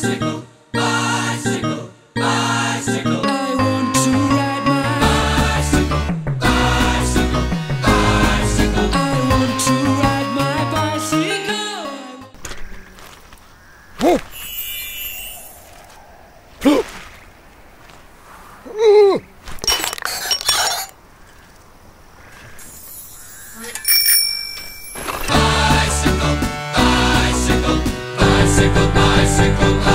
bicycle, bicycle, bicycle. I want to ride my bicycle, bicycle, bicycle. I want to ride my bicycle. Bicycle, bicycle, bicycle, bicycle.